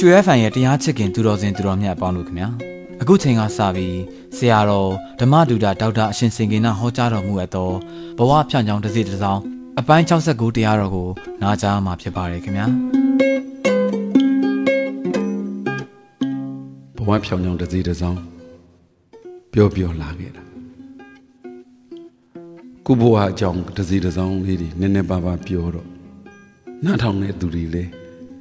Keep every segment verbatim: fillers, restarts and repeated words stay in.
ရွှေရဲဖန်ရဲ့တရားချစ်ခင်သူတော်စင်သူတော်မြတ်အပေါင်းတို့ခင်ဗျာအခုချိန်ကစပြီးဆရာတော်ဓမ္မဒုတာဒေါက်တာအရှင်စင်ကေနဟောကြားတော်မူအပ်သောဘဝဖြန့်ချောင်းတစ်စီတစ်စောင်းအပိုင်း၆၉တရားတော်ကိုနားကြားမှာဖြစ်ပါတယ်ခင်ဗျာဘဝဖြောင်းချောင်းတစ်စီတစ်စောင်းပြောပြောလာခဲ့တာကုဘဝအကြောင်းတစ်စီတစ်စောင်းလေးတွေနည်းနည်းပါးပါးပြောတော့နားထောင်တဲ့သူတွေလည်း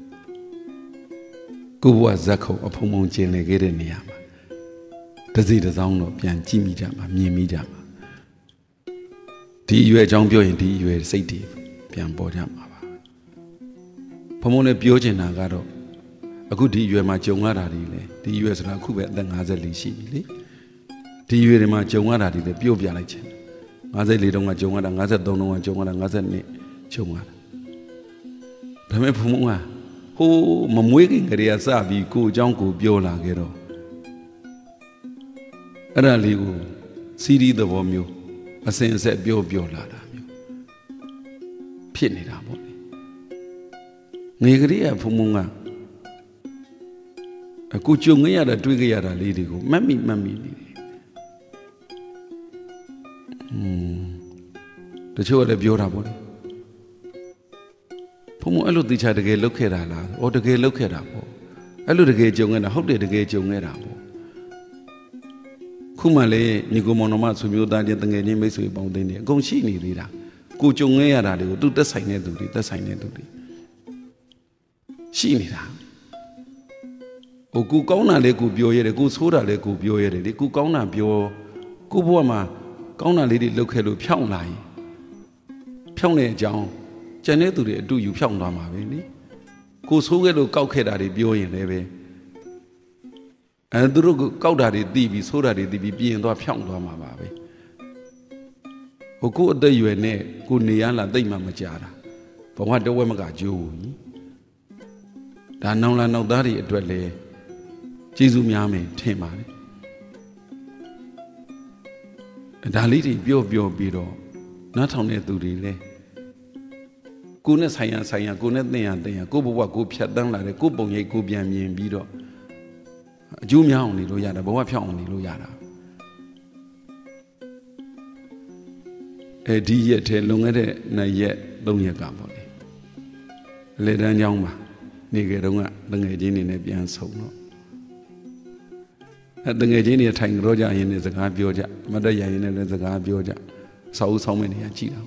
ကိုဘဝဇက်ခုံအဖုံဖုံကျင်လည်ခဲ့တဲ့နေရာမှာတစီတစောင်းတော့ပြန်ကြည့်မိကြမှာမြင်မိကြမှာဒီအရွယ်အကြောင်းပြောရင်ဒီအရွယ်စိတ်တွေပြန်ပေါ်ကြမှာပါဘုံဘုံနဲ့ပြောချင်တာကတော့အခုဒီအရွယ်မှာကြုံရတာတွေလေဒီအရွယ်ဆိုတာအခုပဲအသက်၅၄ရှိပြီလေဒီအရွယ်တွေမှာကြုံရတာတွေလည်းပြောပြလိုက်ချင်၅၄တုန်းကကြုံရတာ၅၃တုန်းကကြုံရတာ၅၂ကြုံရတာဒါပေမဲ့ဘုံဘုံကဟိုမမွေးခင်ကလေးကစပြီးကိုအကြောင်းကိုပြောလာခဲ့တော့အဲ့ဒါလေးကိုစီရီသဘောမျိုးအစင်အဆက်ပြောပြောလာတာမျိုးဖြစ်နေတာပေါ့လေငယ်ကလေးကဘုံဘုံကအခုကြုံခဲ့ရတာတွေ့ခဲ့ရတာလေးတွေကိုမှတ်မိမှတ်မိနေတယ်อืมတချို့ကလည်းပြောတာပေါ့လေဘုံဘုံအဲ့လိုသိချာတကယ်လုပ်ခဲ့တာလား။အော်တကယ်လုပ်ခဲ့တာပေါ့။အဲ့လိုတကယ်ကြုံခဲ့တာဟုတ်တယ်တကယ်ကြုံခဲ့တာပေါ့။ခုမှလည်းညီကိုမောင်နှမဆွေမျိုးသားချင်းတငယ်ချင်းမိတ်ဆွေပေါင်းသိနေအကုန်ရှိနေသေးတာ။ကိုကြုံခဲ့ရတာတွေကိုသူသက်ဆိုင်တဲ့သူတွေသက်ဆိုင်တဲ့သူတွေရှိနေတာ။ဟိုကိုကောင်းတာလေးကိုပြောရတယ်ကိုဆိုးတာလေးကိုပြောရတယ်လေကိုကောင်းတာပြောကိုဘဝမှာကောင်းတာလေးတွေလုပ်ခဲ့လို့ဖြောင်းလာရင်ဖြောင်းတဲ့အကြောင်းကျန်တဲ့သူတွေအတူယူဖြောင်းသွားမှာပဲနိကိုဆိုးခဲ့လို့ကောက်ခဲ့တာတွေပြောရင်လည်းပဲအဲသူတို့ကောက်တာတွေသိပြီးဆိုးတာတွေသိပြီးပြင်သွားဖြောင်းသွားမှာပါပဲဟိုကိုအသက်ရွယ်နဲ့ကိုနေရလာသိမ့်မှမကြတာဘဝတဝက်မကကြိုးကြီးဒါနောင်လာနောက်သားတွေအတွက်လည်းကျေးဇူးများမယ်ထင်ပါတယ်ဒါလေးတွေပြောပြောပြီးတော့နားထောင်တဲ့သူတွေလည်းကိုနဲ့ဆိုင်ရဆိုင်ရကိုနဲ့သင်ရသင်ရကိုဘဝကိုဖြတ်တန်းလာတယ်ကိုပုံရိပ်ကိုပြန်မြင်ပြီးတော့အကျိုးများအောင်နေလို့ရတာဘဝဖြောင်းအောင်နေလို့ရတာအဲဒီရက်ထဲလွန်ခဲ့တဲ့နှစ်ရက်သုံးရက်ကပေါ့လေလေတန်းเจ้าမှာနေကြတော့ကတငယ်ချင်းတွေနဲ့ပြန်ဆုံတော့အဲတငယ်ချင်းတွေထိုင်ကြကြရင်လည်းစကားပြောကြမတ်တရရင်လည်းစကားပြောကြဆောက်ဆောင်းမဲ့နေရကြည့်တာ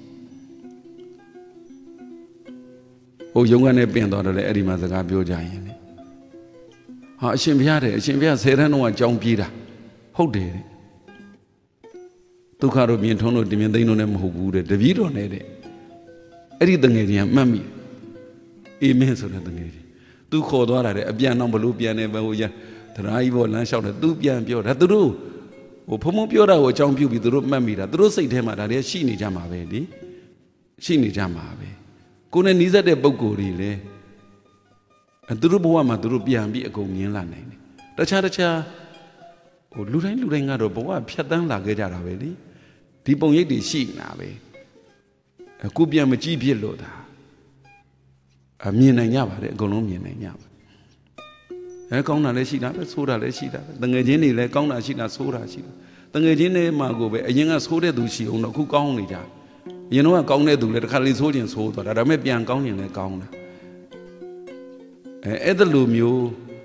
ဟိုရုံကနေပြင်သွားတော့လေအဲ့ဒီမှာစကားပြောကြရင်လေဟာအရှင်ဘုရားတဲ့အရှင်ဘုရားဆယ်တန်းတော့ကြောင်းပြေးတာဟုတ်တယ်တဲ့ဒုက္ခတို့မြင်ထုံးတို့ဒီမြင်သိန်းတို့နဲ့မဟုတ်ဘူးတဲ့တပည့်တော်နဲ့တဲ့အဲ့ဒီတငယ်ချင်းကမှတ်မိအေးမင်းဆိုတဲ့တငယ်ချင်းသူခေါ်သွားတာတဲ့အပြန်တော့ဘလို့ပြန်နေပဲဟိုရတရားကြီးပေါ်လမ်းလျှောက်တယ်သူပြန်ပြောတာသူတို့ဟိုဖုံဖုံပြောတာကိုအကြောင်းပြုပြီးသူတို့မှတ်မိတာသူတို့စိတ်ထဲမှာဒါတွေရှိနေကြမှာပဲလေရှိနေကြမှာပဲကိုယ်နဲ့နီးစပ်တဲ့ပုံကိုယ်တွေလည်းသူတို့ဘဝမှာသူတို့ပြန်ပြီးအကုန်မြင်လာနိုင်တယ်တခြားတခြားဟိုလူတိုင်းလူတိုင်းကတော့ဘဝဖြတ်တန်းလာခဲ့ကြတာပဲလေဒီပုံရိပ်တွေရှိနေတာပဲအခုပြန်မကြည့်ဖြစ်လို့ဒါအမြင်နိုင်ကြပါတယ်အကုန်လုံးမြင်နိုင်ကြပါအဲကောင်းတာလည်းရှိတာပဲဆိုးတာလည်းရှိတာပဲတငယ်ချင်းတွေလည်းကောင်းတာရှိတာဆိုးတာရှိတာတငယ်ချင်းတွေမှာကိုပဲအရင်ကဆိုးတဲ့သူရှိအောင်တော့အခုကောင်းနေကြရင်တော့ကောင်းတဲ့သူလည်းတစ်ခါလေးဆိုးခြင်းဆိုးသွားတာဒါပေမဲ့ပြန်ကောင်းရင်လည်းကောင်းတာအဲအဲ့ဒါလိုမျိုး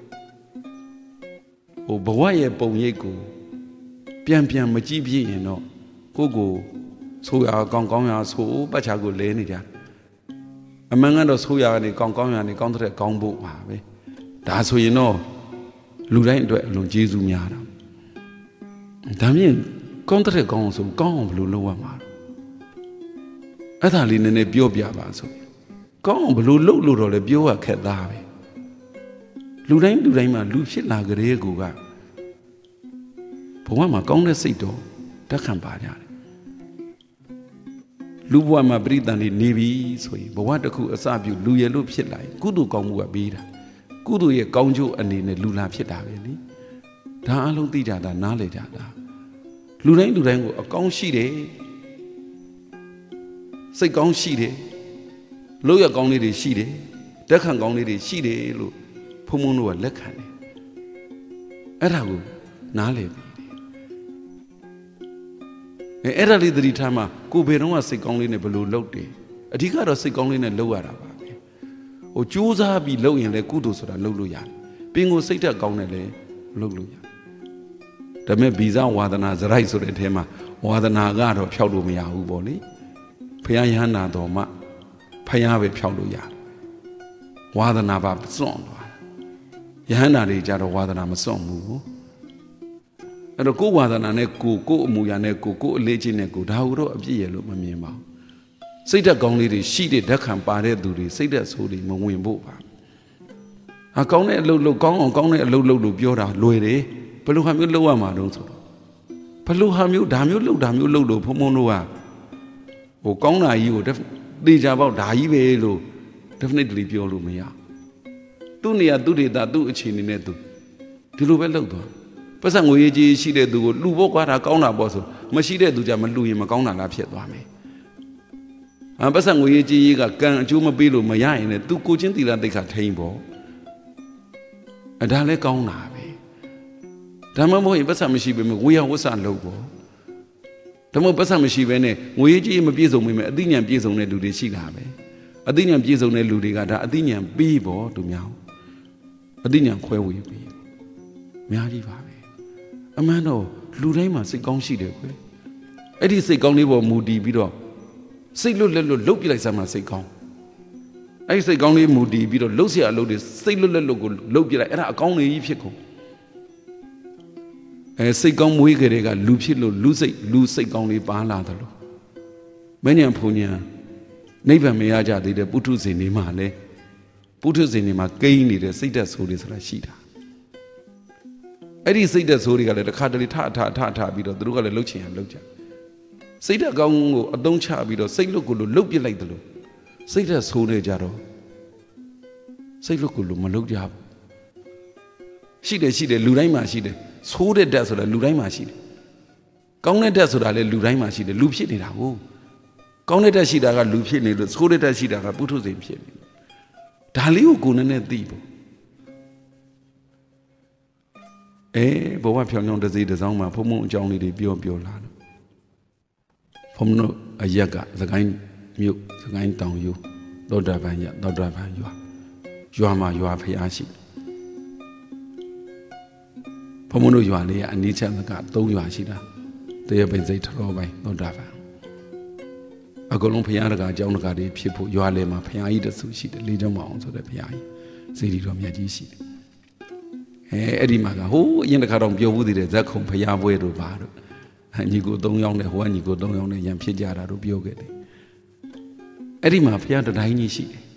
ဟိုဘဝရဲ့ပုံရိပ်ကိုပြန်ပြန်မကြည့်ပြရင်တော့ကိုကိုဆိုးရကောင်းကောင်းရဆိုးပတ်ချာကိုလဲနေကြအမှန်ကတော့ဆိုးရကနေကောင်းကောင်းရနေကောင်းတဲ့ကောင်းဖို့ပါပဲဒါဆိုရင်တော့လူတိုင်းအတွက်အလွန်ကျေးဇူးများတာဒါမြင်ကောင်းတဲ့ကောင်းအောင်ဆိုကောင်းအောင်ဘယ်လိုလုပ်ရမှာအဲ့ဒါလေးနည်းနည်းပြောပြပါဆိုကောင်းအောင်ဘယ်လိုလုပ်လို့တော့လဲပြောရခက်သားပဲလူတိုင်းလူတိုင်းမှာလူဖြစ်လာကြတဲ့ကိုကဘဝမှာကောင်းတဲ့စိတ်တော့တက်ခံပါကြတယ်လူဘဝမှာပြိတ္တန်လေးနေပြီဆိုရင်ဘဝတစ်ခုအစပြုလူရလို့ဖြစ်လာရင်ကုသိုလ်ကောင်းမှုကပေးတာကုသိုလ်ရဲ့ကောင်းကျိုးအနေနဲ့လူလာဖြစ်တာပဲလေဒါအလုံးသိကြတာနားလည်ကြတာလူတိုင်းလူတိုင်းကိုအကောင်းရှိတယ်စိတ်ကောင်းရှိတယ်လို့ရကောင်းလေးတွေရှိတယ်တက်ခံကောင်းလေးတွေရှိတယ်လို့ဘဖုံဖုံတို့ကလက်ခံတယ်အဲ့ဒါကိုနားလည်ပြီအဲအဲ့ဒါလေးသတိထားမှကိုဘယ်တော့မှစိတ်ကောင်းလေးနဲ့ဘယ်လိုလုပ်တယ်အဓိကတော့စိတ်ကောင်းလေးနဲ့လုပ်ရတာပါပဲဟိုကြိုးစားပြီးလုပ်ရင်လည်းကုသိုလ်ဆိုတာလုပ်လို့ရတယ်ပင်ကိုစိတ်ဓာတ်ကောင်းတယ်လည်းလုပ်လို့ရတယ်ဒါပေမဲ့ဗီဇဝါဒနာဇရိုက်ဆိုတဲ့အထဲမှာဝါဒနာကတော့ဖြောက်လို့မရဘူးပေါ့လေဘုရားယဟန္တာတော်မှဖယားပဲဖြောက်လို့ရတယ်ဝါဒနာပါစွန့်သွားယဟန္တာတွေကြတော့ဝါဒနာမစွန့်ဘူးအဲ့တော့ကိုယ်ဝါဒနာနဲ့ကိုကိုယ်အမူအရာနဲ့ကိုကိုယ်အလေးချင်းနဲ့ကိုဒါဟုတော့အပြည့်ရလို့မမြင်ပါဘူးစိတ်ဓာတ်ကောင်းလေးတွေရှိတဲ့ဓာတ်ခံပါတဲ့သူတွေစိတ်ဓာတ်ဆိုးတွေမဝင်ဖို့ပါအကောင်းတဲ့အလုပ်လုပ်ကောင်းအောင်ကောင်းတဲ့အလုပ်လုပ်လို့ပြောတာလွယ်တယ်ဘယ်လိုဟာမျိုးလုပ်ရမှာတုံးဆိုတော့ဘယ်လိုဟာမျိုးဒါမျိုးလုပ်ဒါမျိုးလုပ်လို့ဖုံဖုံတို့ကဟိုကောင်းတာကြီးကိုသေချာပေါက်ဒါကြီးပဲလို့ definitely ပြောလို့မရသူ့နေရာသူ့ဒေတာသူ့အခြေအနေနဲ့သူဒီလိုပဲလုပ်သွားပတ်စံငွေကြီးရှိတဲ့သူကိုလှူဖို့ကွာတာကောင်းတာပေါ့ဆိုမရှိတဲ့သူကြမလှူရင်မကောင်းတာလားဖြစ်သွားမယ်အပတ်စံငွေကြီးကကံအကျိုးမပေးလို့မရရင်လည်းသူကိုချင်းတီလာတိတ်ခါထိန်ပေါ့အဒါလည်းကောင်းတာပဲဒါမှမဟုတ်ရင်ပတ်စံမရှိပေမဲ့ဝေယဝဆလုပ်ပေါ့ဒါမှမဟုတ်ပတ်စံမရှိဘဲနဲ့ငွေကြီးမပြည့်စုံမိမယ်အသိဉာဏ်ပြည့်စုံတဲ့လူတွေရှိတာပဲအသိဉာဏ်ပြည့်စုံတဲ့လူတွေကဒါအသိဉာဏ်ပြီးပေါ့သူများအသိဉာဏ်ခွဲဝေပြီးအများကြီးပါပဲအမှန်တော့လူတိုင်းမှာစိတ်ကောင်းရှိတယ်ကွယ်အဲ့ဒီစိတ်ကောင်းလေးပေါ်မူတည်ပြီးတော့စိတ်လွတ်လက်လွတ်လှုပ်ပြလိုက်စမ်းမှာစိတ်ကောင်းအဲ့ဒီစိတ်ကောင်းလေးမူတည်ပြီးတော့လှုပ်เสียအလုပ်တွေစိတ်လွတ်လက်လွတ်ကိုလှုပ်ပြလိုက်အဲ့ဒါအကောင်းလေးကြီးဖြစ်ကုန်အဲစိတ်ကောင်းမွေးကြတဲ့ကလူဖြစ်လို့လူစိတ်လူစိတ်ကောင်းလေးပါလာတယ်လို့မဉ္ဇဉ်ဖုန်ညာနိဗ္ဗာန်မရကြသေးတဲ့ပုထုဇဉ်တွေမှာလဲပုထုဇဉ်တွေမှာကိန်းနေတဲ့စိတ်သက်ဆိုးတွေဆိုတာရှိတာအဲ့ဒီစိတ်သက်ဆိုးတွေကလည်းတစ်ခါတလေထထထထပြီးတော့သူတို့ကလည်းလှုပ်ချင်ရလှုပ်ကြစိတ်သက်ကောင်းကိုအသုံးချပြီးတော့စိတ်လွတ်ကိုလို့လှုပ်ပြလိုက်တယ်လို့စိတ်သက်ဆိုးနေကြတော့စိတ်လွတ်ကိုလို့မလှုပ်ကြဘူးရှိတယ်ရှိတယ်လူတိုင်းမှာရှိတယ်ဆိုးတဲ့ဓာတ်ဆိုတာလူတိုင်းမှာရှိတယ်ကောင်းတဲ့ဓာတ်ဆိုတာလည်းလူတိုင်းမှာရှိတယ်လူဖြစ်နေတာကိုကောင်းတဲ့ဓာတ်ရှိတာကလူဖြစ်နေလို့ဆိုးတဲ့ဓာတ်ရှိတာကပုထုဇဉ်ဖြစ်နေဒါလေးကိုကိုယ်နဲ့နဲ့သိဖို့အဲဘဝဖြောင်းဖြောင်းတစ်စီတစ်စောင်းမှာဖုံဖုံအကြောင်းလေးတွေပြောပြောလာတော့ဖုံတို့အရက်ကသခိုင်းမြို့သခိုင်းတောင်ယူသောတာပန်ရသောတာပန်ရွာရွာမှာရွာဖျားရှိဖုံတို့ရွာလေးကအနီးချမ်းကသုံးရွာရှိတာတရပင်စိတ်ထောပိုင်းသောတာပန်အကုန်လုံးဖျားတကာအကြောင်းတကာတွေဖြစ်ဖို့ရွာလေမှာဖျားကြီးတဆူရှိတယ်လေးချောင်းမအောင်ဆိုတဲ့ဖျားကြီးစေတီတော်မြတ်ကြီးရှိတယ်အဲအဲ့ဒီမှာကဟိုးအရင်တစ်ခါတော့ပြောဘူးသေးတယ်ဇက်ခုံဖျားပွဲတို့ပါတို့ညီကိုသုံးယောက်နဲ့ဟိုကညီကိုသုံးယောက်နဲ့ရံဖြစ်ကြတာတို့ပြောခဲ့တယ်အဲ့ဒီမှာဖျားတတိုင်းကြီးရှိတယ်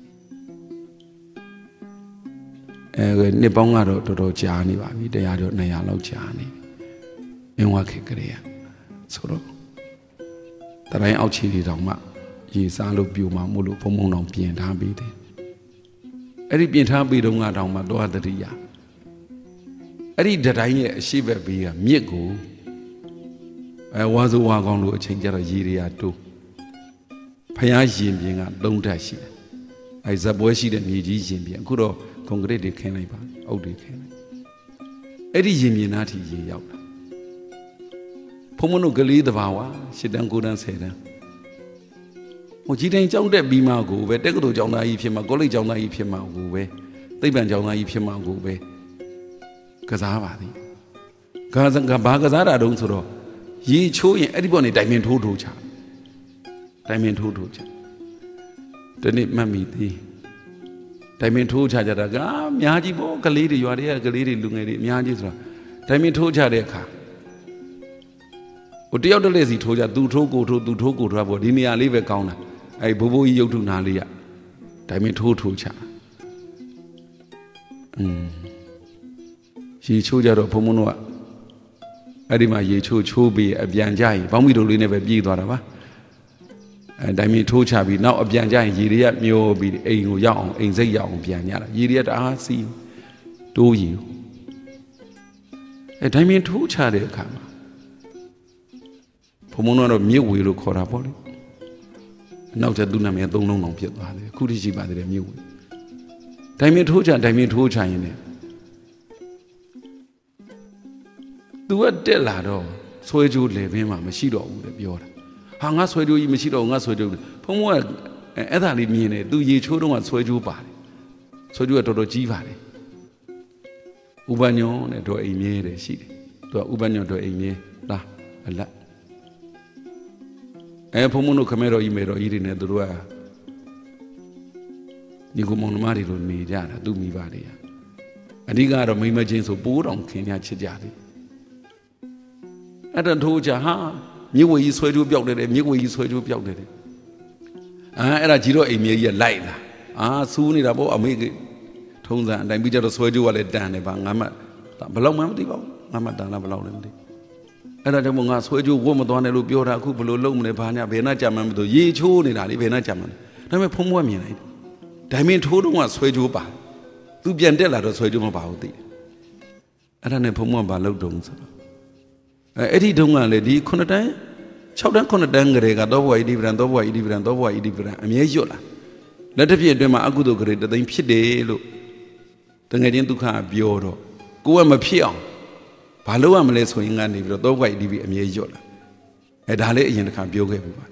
အဲနှစ်ပေါင်းကတော့တော်တော်ကြာနေပါပြီတရားတော့နှစ်ရာလောက်ကြာနေအင်းဝခေကလေးဆိုတော့တတိုင်းအောက်ခြေတွေတောင်မှရေစားလို့ပြိုမှာမို့လို့ဘုံဘုံတောင်ပြင်ထားပြီးတယ်အဲ့ဒီပြင်ထားပြီးတော့ငါတောင်မှသွားတတိယအဲ့ဒီတတိုင်းရဲ့အရှိဘက်ဘေးကမြစ်ကိုအဲဝါဆိုဝါကောင်းလို့အချိန်ကျတော့ရေတွေကတိုးဖျားရင်ပြင်ကသုံးဓာတ်ရှိတယ်အဲဇက်ပွဲရှိတဲ့မြေကြီးရင်ပြင်အခုတော့ကွန်ကရစ်တွေခင်းလိုက်ပါအုတ်တွေခင်းလိုက်အဲ့ဒီရင်ပြင်သားထိရေရောက်တာဖုံမနုကလေးတဘာဝရှစ်တန်းကိုတန်းဆယ်တန်းဟိုကြီးတိုင်းကြောင်းတက်ပြီးမှကိုပဲတက္ကသိုလ်ကျောင်းသားကြီးဖြစ်မှကောလိပ်ကျောင်းသားကြီးဖြစ်မှကိုပဲသိပ္ပံကျောင်းသားကြီးဖြစ်မှကိုပဲကစားပါသည်ကစားကဘာကစားတာတုံးဆိုတော့ရေချိုးရင်အဲ့ဒီပေါ်နေတိုင်ပင်ထိုးထိုးချတိုင်ပင်ထိုးထိုးချဒီနေ့မှတ်မိသည်တိုင်ပင်ထိုးချကြတာကအများကြီးပေါ့ကလေးတွေရွာတွေကကလေးတွေလူငယ်တွေအများကြီးဆိုတော့တိုင်ပင်ထိုးချတဲ့အခါဟိုတယောက်တည်းစီထိုးကြသူထိုးကိုထိုးသူထိုးကိုထိုးပေါ့ဒီနေရာလေးပဲကောင်းတာအဲဘိုးဘိုးကြီးရုပ်ထုနာလေးရတိုင်ပင်ထိုးထိုးချอืมရေချိုးကြတော့ဘုံဘုံတို့ကအဲ့ဒီမှာရေချိုးချိုးပြီးအပြန်ကြရင်ဘောင်းမီတို့လေးနဲ့ပဲပြေးသွားတာပါအဲတိုင်ပင်ထိုးချပြီးနောက်အပြန်ကြရင်ရေတွေကမျောပြီးအိမ်ကိုရောက်အောင်အိမ်စိတ်ရောက်အောင်ပြန်ရတာရေတွေကတအားစီးတိုးရေအဲတိုင်ပင်ထိုးချတဲ့အခါမှာဘုံဘုံတော့မြစ်ဝေလို့ခေါ်တာပေါ့လေနောက်ကျသူ့နာမည်သုံးလုံးတောင်ဖြစ်သွားတယ်အခုထိရှိပါသေးတယ်မြစ်ဝေတိုတိုင်းမင်းထိုးချတိုင်းမင်းထိုးချရင်လည်းသူကတက်လာတော့ဆွဲကြိုးလေဘင်းမှာမရှိတော့ဘူးတဲ့ပြောတာဟာငါဆွဲကြိုးကြီးမရှိတော့ငါဆွဲကြိုးဖုံးကအဲ့ဒါလေးမြင်တယ်သူရေချိုးတော့ကဆွဲကြိုးပါတယ်ဆွဲကြိုးကတော်တော်ကြီးပါတယ်ဥပညောနဲ့တော့အိမ်မြဲတယ်ရှိတယ်သူကဥပညောတော့အိမ်မြဲလားအလတ်အဲဖုံးမတို့ခမဲတော်ကြီးမေတော်ကြီးတွေနဲ့သူတို့ကဒီကုမောင်နှမတွေလိုနေကြတာသူမိပါတွေအဓိကတော့မိမချင်းဆိုပိုးတောင်ခင်ညာချစ်ကြတယ်အဲ့ဒါထိုးကြဟာမြစ်ဝေကြီးဆွဲကြိုးပြောက်တယ်မြစ်ဝေကြီးဆွဲကြိုးပြောက်တယ်အာအဲ့ဒါကြီးတော့အိမ်မြေကြီးကလိုက်လာအာစူးနေတာပေါ့အမေကထုံးစံအတိုင်းပြီးကြတော့ဆွဲကြိုးကလည်းတန်တယ်ပါငါမှဘလောက်မှမသိပါဘူးငါမှတန်လားဘလောက်လည်းမသိအဲ့ဒါကြောင့်ငါဆွဲကြိုးဝတ်မသွားနဲ့လို့ပြောတာအခုဘလို့လုံးမလဲဘာညာဘယ်နှကြမ်းမှမသိရေချိုးနေတာလေဘယ်နှကြမ်းမှလဲဒါပေမဲ့ဖုံးမွဲမြင်လိုက်ဒိုင်မင်ထိုးတော့ကဆွဲကြိုးပါသူပြန်တက်လာတော့ဆွဲကြိုးမပါဘူးသိတယ်အဲ့ဒါနဲ့ဖုံးမွဲဘာလုပ်တုံးဆိုတော့အဲ့ဒီတုန်းကလေဒီခုနှစ်တန်း၆တန်းခုနှစ်တန်းကလေးကတော့ဘွားဣတိပရံတော့ဘွားဣတိပရံတော့ဘွားဣတိပရံအမြဲရွတ်လာလက်တစ်ပြည့်အတွင်းမှာအကုသိုလ်ကလေးတသိန်းဖြစ်တယ်လို့တငယ်ချင်းဒုက္ခပြောတော့ကိုယ်ကမဖြစ်အောင်ဘာလို့ရမလဲဆိုရင်ကနေပြီးတော့တော့ဘွားဣတိပရံအမြဲရွတ်လာအဲဒါလေးအရင်တစ်ခါပြောခဲ့ပြီပါ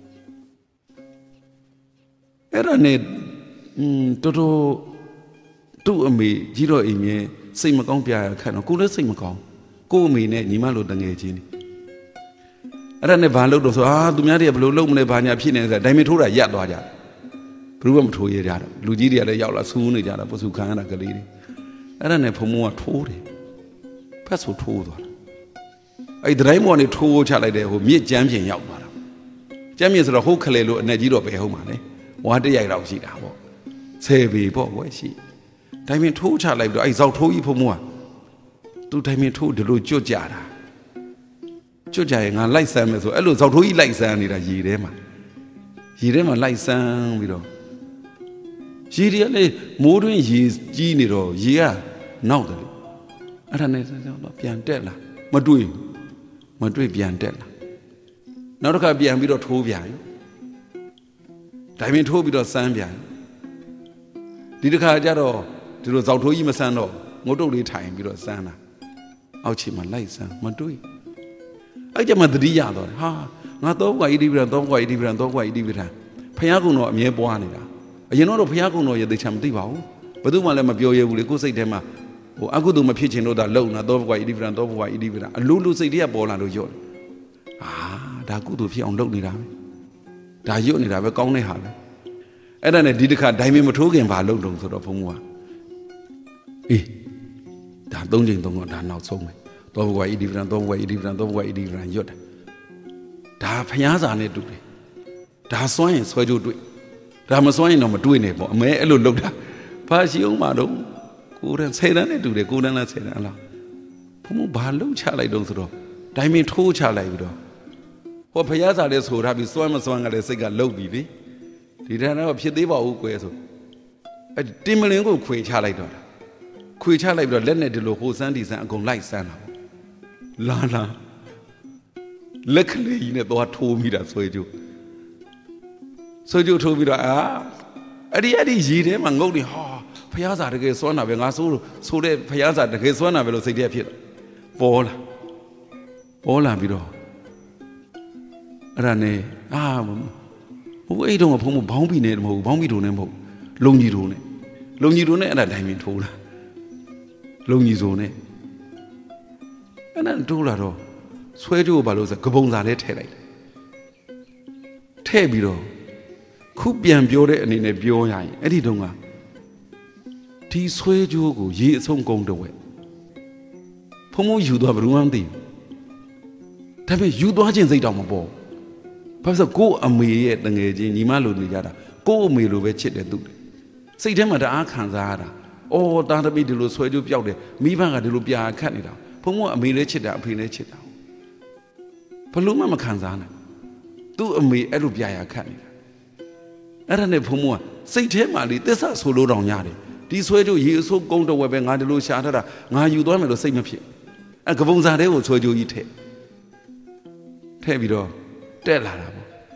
အဲ့ဒါနဲ့อืมတော်တော်သူ့အမေကြီးတော့အိမ်မြဲစိတ်မကောင်းပြရခက်တော့ကိုယ်လည်းစိတ်မကောင်းကို့အမေနဲ့ညီမလိုတငယ်ချင်းအဲ့ဒါနဲ့ဘာလုပ်တော့ဆိုအာသူများတွေကဘယ်လိုလုပ်မလဲဘာညာဖြစ်နေလဲဆိုဒိုင်မင်ထိုးတာရပ်သွားကြတယ်ဘယ်သူမှမထိုးရကြတော့လူကြီးတွေကလည်းရောက်လာဆူးနေကြတာပစုခံရတာကလေးတွေအဲ့ဒါနဲ့ဖုံမုံကထိုးတယ်ဖက်ဆိုထိုးသွားတာအဲ့ဒီဒိုင်မော်ကနေထိုးချလိုက်တဲ့ဟိုမြစ်ကျမ်းပြင်ရောက်သွားတာကျမ်းပြင်ဆိုတော့ဟုတ်ခလေလို့အနဲ့ကြီးတော့ပဲဟုတ်မှာလေဝါတရိုက်တော့ရှိတာပေါ့ဆယ်ပေပေါ့ကွယ်ရှိဒိုင်မင်ထိုးချလိုက်ပြီးတော့အဲ့ဇောက်ထိုးကြီးဖုံမုံကသူဒိုင်မင်ထိုးဒီလိုကြွကြတာကြွကြရင်ငါလိုက်ဆမ်းမယ်ဆိုအဲ့လိုဇောက်ထိုးကြီးလိုက်ဆမ်းနေတာရေထဲမှာရေထဲမှာလိုက်ဆမ်းပြီးတော့ရေတွေကလေမိုးတွင်းရေကြီးနေတော့ရေကနောက်တယ်အဲ့ဒါနဲ့တော့ပြန်တက်လာမတွေ့မတွေ့ပြန်တက်လာနောက်တစ်ခါပြန်ပြီးတော့ထိုးပြန်ဒိုင်မင်ထိုးပြီးတော့ဆမ်းပြန်ဒီတစ်ခါကျတော့ဒီလိုဇောက်ထိုးကြီးမဆမ်းတော့ငုတ်တုတ်လေးထိုင်ပြီးတော့ဆမ်းလာအောက်ခြေမှာလိုက်ဆမ်းမတွေ့အဲ့ကြမှာတတိယတော့ဟာငါတော့ကွာဣတိပရံတော့ကွာဣတိပရံတော့ကွာဣတိပရံဖယားကုံတော့အမြဲပွားနေတာအရင်တော့ဖယားကုံတော့ရသေးချာမသိပါဘူးဘယ်သူမှလည်းမပြောရဘူးလေကိုယ်စိတ်ထဲမှာဟိုအကုသိုလ်မဖြစ်ချင်လို့ဒါလုံနာတော့ကွာဣတိပရံတော့ကွာဣတိပရံအလိုလိုစိတ်တွေကပေါ်လာလို့ရော့တယ်ဟာဒါကုသိုလ်ဖြစ်အောင်လုပ်နေတာပဲဒါရွတ်နေတာပဲကောင်းတဲ့ဟာပဲအဲ့ဒါနဲ့ဒီတစ်ခါဒိုင်မင်မထိုးခင်ဘာလုပ်တုံဆိုတော့ဘုံဘွားအေးဒါသုံးချိန်သုံးတော့ဒါနောက်ဆုံးပဲတော့ဘွားဣတိပရံတော့ဘွားဣတိပရံတော့ဘွားဣတိပရံရွတ်တယ်ဒါဖျားစာနဲ့တူတယ်ဒါစွမ်းရင်ဆွဲကြိုးတွေ့ဒါမစွမ်းရင်တော့မတွေ့နဲ့ပေါ့အမဲအဲ့လိုလုပ်တာဘာရှိအောင်မတော့ကိုယ်တန်းဆယ်တန်းနဲ့တူတယ်ကိုယ်တန်းလားဆယ်တန်းလားဘုံဘဘာလုံးချလိုက်တော့ဆိုတော့ဒိုင်မင်ထိုးချလိုက်ပြီးတော့ဟောဖျားစာလည်းဆိုထားပြီးစွမ်းမစွမ်းကလည်းစိတ်ကလှုပ်ပြီးပြီဒီတန်းတော့ဖြစ်သေးပါဘူးကွယ်ဆိုအဲ့တင်မလင်းကိုခွေချလိုက်တော့ခွေချလိုက်ပြီးတော့လက်နဲ့ဒီလိုဟိုစမ်းဒီစမ်းအကုန်လိုက်စမ်းတာပေါ့လာလာလက်ကလေးကြီးနဲ့သွားထိုးမိတာဆွဲကြိုးဆွဲကြိုးထိုးပြီးတော့အာအဲ့ဒီအဲ့ဒီရေထဲမှာငုတ်နေဟာဖျားစာတကယ်စွမ်းတာပဲငါဆိုးဆိုးတဲ့ဖျားစာတကယ်စွမ်းတာပဲလို့စိတ်ထဲဖြစ်ပေါ်လာပေါ်လာပြီးတော့အဲ့ဒါနဲ့အာဟိုအဲ့တုန်းကဖုံးမဘောင်းပြီးနေတယ်မဟုတ်ဘူးဘောင်းပြီးထုံနေမဟုတ်လုံကြီးထုံနေလုံကြီးထုံနေအဲ့ဒါဒိုင်မင်ထိုးလာလုံကြီးစုံနေအဲ့ဒါထိုးလာတော့ဆွဲကြိုးဘာလို့ဆိုကပုံစာလေးထည့်လိုက်တယ်ထည့်ပြီးတော့ခုပြန်ပြောတဲ့အနေနဲ့ပြောရရင်အဲ့ဒီတုန်းကဒီဆွဲကြိုးကိုရေအဆုံးကုန်တော့ဝဲဖုံးဖုံးယူသွားဘယ်သူမှမသိဘူးဒါပေမဲ့ယူသွားခြင်းစိတ်တော့မပေါ်ဘာလို့ဆိုကို့အမေရဲ့တငယ်ချင်းညီမလိုနေကြတာကို့အမေလိုပဲချစ်တယ်သူစိတ်ထဲမှာတအားခံစားရတာအော်တာသမီးဒီလိုဆွဲကြိုးပြောက်တယ်မိဘကဒီလိုပြာခတ်နေတာဖုံးဖုံးအမေလည်းချစ်တာအဖေလည်းချစ်တာဘလို့မှမခံစားနိုင်သူ့အမေအဲ့လိုပြရာခတ်နေတာအဲ့ဒါနဲ့ဖုံမကစိတ်ထဲမှာလေသစ္စာဆိုလို့တောင်ရတယ်ဒီဆွဲကြိုးရေအဆိုးကုန်းတော့ဝဲပဲငါဒီလိုရှာထားတာငါယူသွားမယ်လို့စိတ်မဖြစ်အဲ့ကပုံစာတဲကိုဆွဲကြိုးကြီးထည့်ထည့်ပြီးတော့တက်လာတာပေါ့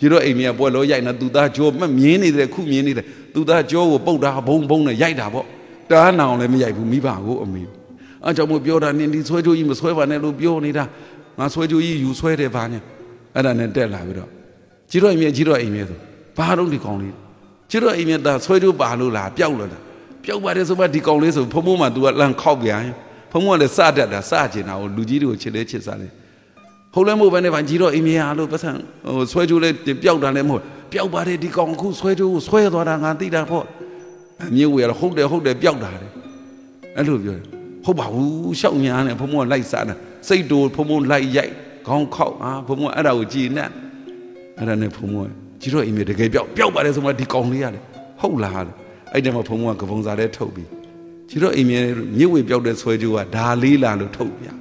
chỉ đó em nhà bố lối dạy là tụi ta cho mà miếng này để khu miếng này để tụi ta cho của bông đá bông bông này dạy đá bộ đá nào này mới dạy phụ mỹ bảo của ông mình anh cháu một biểu đàn nên đi xoay chui mà xoay vào này luôn biểu này ra mà xoay chui dù xoay để vào nhá anh là nên để lại cái đó chỉ đó em nhà chỉ đó em nhà thôi ba đông đi con đi chỉ đó em nhà ta xoay chui ba luôn là biểu rồi biểu ba đấy số ba đi con đấy số phong mua mà tụi làm khóc vậy phong mua là xa đẹp là xa chỉ nào lưu chỉ được chỉ để chỉ xa này hôm nay mua bên này bạn chỉ rồi em nhà luôn bắt sang xoay chui lên thì biểu đàn lên một biểu ba đấy đi con khu xoay chui xoay vào đàn ngàn tí đàn thôi nhiều người là không để không để biểu đàn đấy anh được rồi không bảo sau nhà này phong mua lại xa này xây đồ phong mua lại dạy con khóc à phong mua ở đầu chi nè ở đây này phong mua chỉ rồi em để cái biểu biểu ba đấy xong rồi đi con đi à không là anh em mà phong mua cái phong gia đấy thâu bị chỉ rồi em nhiều người biểu để xoay chui à đa lý là được thâu bị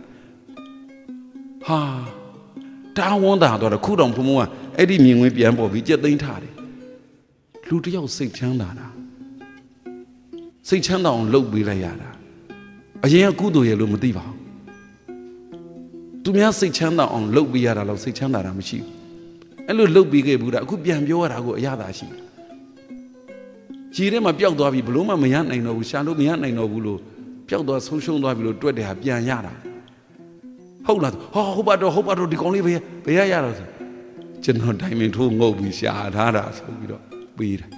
ha ta muốn ta đó là khu đồng phong mua ấy đi miền ngoài biển bỏ bị chết tinh thả đấy lúc đó xây chăng đó xây chăng đó lâu bị lại à ở nhà cũ tôi luôn một tí vào tụi mình xây chăng đó lâu bị à là xây chăng đó là mới chịu anh luôn lâu bị cái bữa đó cứ biển biểu ra của nhà đó chỉ chỉ để mà biểu đó bị bự mà mình ăn này nó sao lúc mình ăn này nó bự luôn biểu đó sống sống đó bị luôn tuổi để hấp biển nhà đó không là họ không bắt đầu không bắt đầu đi con đi về về nhà rồi chân hồn thay mình thu ngô bị xả thả ra sao bị đó bị đó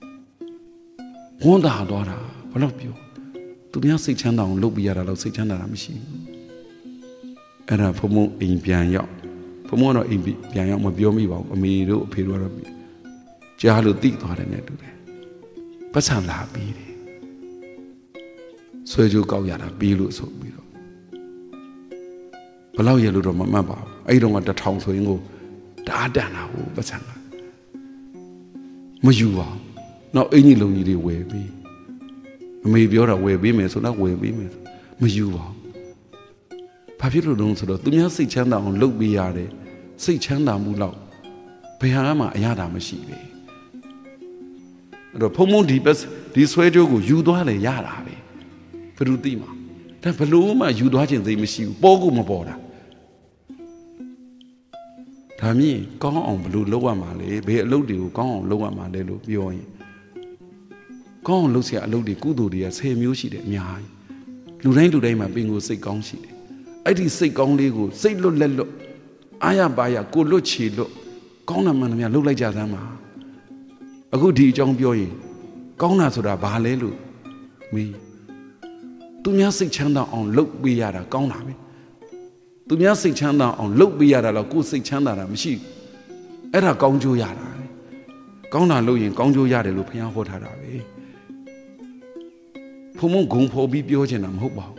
muốn đào đó là bắt đầu biểu tụi mình xây chăng đó lúc bây giờ là xây chăng đó làm gì ở đó phụ mẫu in biển nhọ phụ mẫu nó in biển nhọ mà biểu mi bảo mi đâu phải đâu rồi cha được tít đó này được đấy bắt sang là bị đấy xoay chú cao nhà là bị luôn số bị đó bao lâu giờ luôn rồi mà mà bảo ấy đâu mà đã thòng xoay ngô đã đàn nào bắt sang là mà dù vào nó ấy như lâu như đi về bi mình biểu là về bi mình số nó về bi mình mà dù vào phải biết rồi đúng số đó tụi nhớ xây chăng đạo lúc bây giờ đấy xây chăng đạo mù lậu bây giờ mà nhà đạo mà xí về rồi phong môn đi bớt đi xoay cho của dù đó là nhà đạo về phảiรู้tí màแต่phảiรู้mà dù đó chuyện gì mà xí bỏ cũng mà bỏ ra thà mi con ông phảiรู้lâu à mà lấy bây giờ lâu điều con ông lâu à mà lấy lúc biểu hiện con ông lâu sẽ lâu đi cú đồ đi xe miếu xí đấy nhái lúc này lúc đây mà bên ngô xây con xí đấy ấy thì xây con đi của xây lốt lên lốt ai à bà à cô lốt chỉ lốt con nào mà nhà lúc lấy ra ra mà ở cô đi trong biểu hiện con nào rồi đã bà lấy luôn mi tụi nhá xây chăng đạo ông lúc bây giờ là con nào tụi nhá xây chăng đạo ông lúc bây giờ là cô xây chăng đạo là mới xí ấy là con chú nhà là con nào lúc hiện con chú nhà để lúc phải học thà đó vậy phụ mông cũng phổ bị biểu trên làm hốc bảo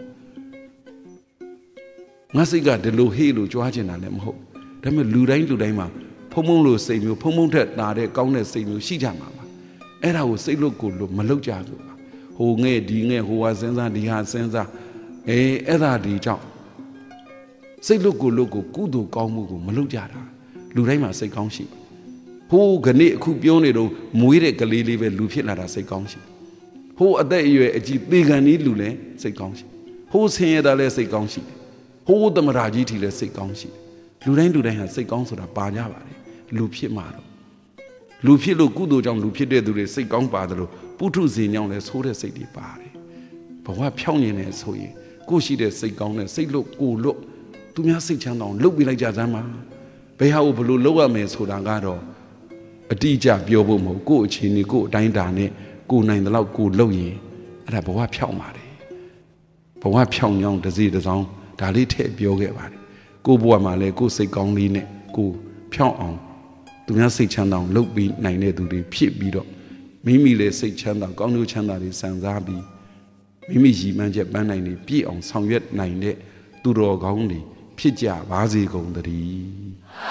ngã xây cả để lúc hi lúc cho trên làm hốc thế mà lưu đánh lưu đánh mà phụ mông lúc xây miêu phụ mông thật là để con này xây miêu xí chả mà ấy là xây lúc cổ lúc mà lúc chả rồi hồ nghe đi nghe hồ hoa sinh ra đi hà sinh ra ấy ấy là đi trọng xây lúc cổ lúc cổ cú đồ con mua cổ mà lúc chả đó lưu đánh mà xây con xí hồ cái này khu biểu này đâu mũi để cái lý lý về lưu phiền là đã xây con xí hồ ở đây về chỉ đi cái này lưu này xây con xí hồ xem ra là xây con xí hồ tâm ra gì thì là xây con xí lưu đánh lưu đánh là xây con số là ba nhà vậy lưu phiền mà đâu lưu phiền lưu cú đồ trong lưu phiền để lưu xây con ba đâu bút thu gì nhau là số để xây đi ba đấy bảoว่า phiêu nhiên này số gì cố sĩ để xây con này xây lúc cố lúc tụi nhá xây chăng nào lúc bị lại trả ra mà bây giờ bự lúc à mình số đang cái đó đi trả biểu bộ một cố chỉ này cố đánh đàn này cố này là cố lâu gì là bảoว่า phiêu mà đấy bảoว่า phiêu nhau là gì đó xong đã lấy thế biểu cái vậy cố bùa mà lấy cố xây con đi này cố phiêu ông tụi nhá xây chăng nào lúc bị này này tụi đi phiền bị đóမိမိလည်းစိတ်ချမ်းသာကောင်းကျိုးချမ်းသာတွေစံစားပြီးမိမိရည်မှန်းချက်ပန်းနိုင်တွေပြည့်အောင်ဆောင်ရွက်နိုင်တဲ့သူတော်ကောင်းတွေဖြစ်ကြပါစေကုန်သတည်း